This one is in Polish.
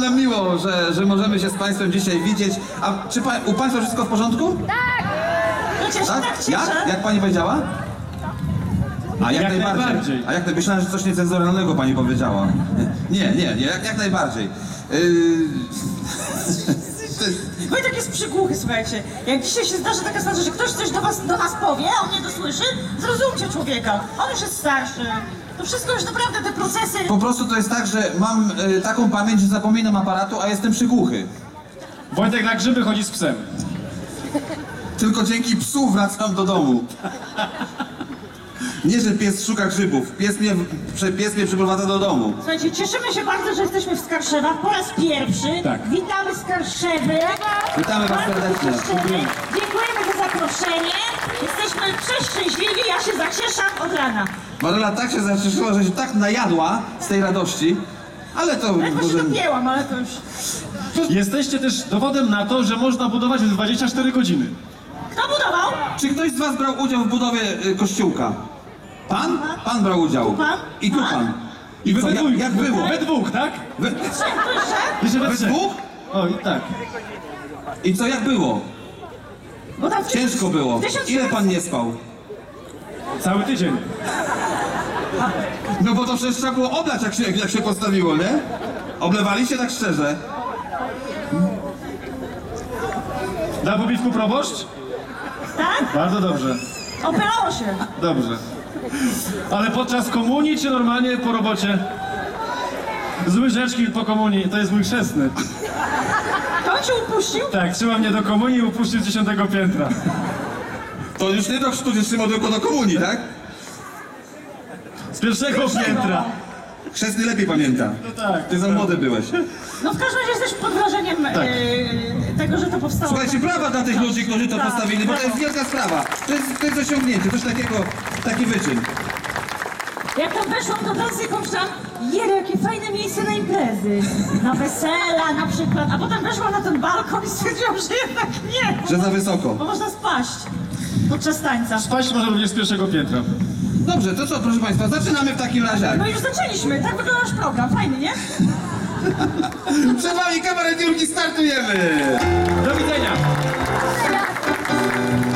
nam miło, że możemy się z państwem dzisiaj widzieć. A czy u państwa wszystko w porządku? No cieszę, tak cieszę. Jak pani powiedziała? A jak najbardziej. A jak myślałem, że coś niecenzuralnego pani powiedziała. Nie, jak najbardziej. Wojtek jest przygłuchy, słuchajcie. Jak dzisiaj się zdarzy taka sytuacja, że ktoś coś do nas powie, a on nie dosłyszy, zrozumcie człowieka. On już jest starszy. To wszystko już naprawdę te procesy... Po prostu to jest tak, że mam taką pamięć, że zapominam aparatu, a jestem przygłuchy. Wojtek na grzyby chodzi z psem. Tylko dzięki psu wracam do domu. Nie, że pies szuka grzybów. Pies mnie przyprowadza do domu. Słuchajcie, cieszymy się bardzo, że jesteśmy w Skarszewach po raz pierwszy. Tak. Witamy Skarszewy. Witamy was Bardzo serdecznie. cieszymy. Dziękujemy za zaproszenie. Jesteśmy przeszczęśliwi, ja się zacieszam od rana. Maryla tak się zacieszyła, że się tak najadła z tej radości, ale to Ledwo się może... dopięłam, ale to już... Jesteście też dowodem na to, że można budować w 24 godziny. Kto budował? Czy ktoś z was brał udział w budowie kościółka? Pan? Pan brał udział. Pan? I tu pan. I wy co, we dwójkę. jak było? We dwóch, tak? We, Trzech, to jeszcze? Jeszcze we we trzech. dwóch? O, i tak. I co, jak było? Bo tam w Ciężko było. 1700 Ile pan nie spał? Cały tydzień. No bo to przecież trzeba było oblać, jak się postawiło, nie? Oblewali się tak szczerze. Da po piwku proboszcz? Tak? Bardzo dobrze. Operało się. Dobrze. Ale podczas komunii, czy normalnie po robocie? Z łyżeczki po komunii, to jest mój chrzestny. To on cię upuścił? Tak, trzyma mnie do komunii i upuścił z 10 piętra. To już nie do chrztu, trzymał tylko do komunii, tak? Z pierwszego piętra. Chrzestny lepiej pamięta. No tak. Ty za młody byłeś. No w każdym razie jesteśmy pod wrażeniem tego, że to powstało. Słuchajcie, brawa dla tych ludzi, którzy to Tak, postawili, bo to jest wielka sprawa. To jest osiągnięcie, coś takiego, taki wyczyn. Jak tam weszłam, to teraz sobie pomyślałam, jakie fajne miejsce na imprezy. Na wesela na przykład. A potem weszłam na ten balkon i stwierdziłam, że jednak nie. Że za wysoko. Bo można spaść podczas tańca. Spaść może również z pierwszego piętra. Dobrze, to co, proszę państwa, zaczynamy w takim razie. No już zaczęliśmy, tak wygląda nasz program, fajny, nie? Przed wami kabaret Jurki, startujemy! Do widzenia.